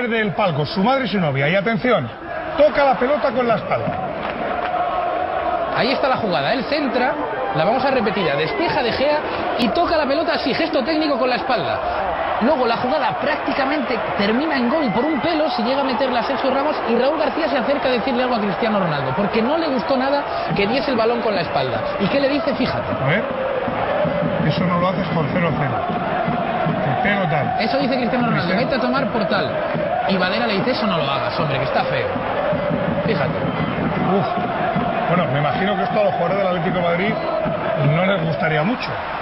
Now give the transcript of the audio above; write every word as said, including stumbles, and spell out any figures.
jugadores del palco, su madre y su novia. Y atención, toca la pelota con la espalda. Ahí está la jugada, él centra, la vamos a repetir, despeja De Gea y toca la pelota así, gesto técnico con la espalda. Luego la jugada prácticamente termina en gol por un pelo si llega a meterla a Sergio Ramos, y Raúl García se acerca a decirle algo a Cristiano Ronaldo, porque no le gustó nada que diese el balón con la espalda. ¿Y qué le dice? Fíjate. A ver, eso no lo haces con cero cero. Te pego tal. Eso dice Cristiano Ronaldo, vete a tomar por tal. Y Badera le dice, eso no lo hagas, hombre, que está feo. Fíjate. Uf. Bueno, me imagino que esto a los jugadores del Atlético de Madrid no les gustaría mucho.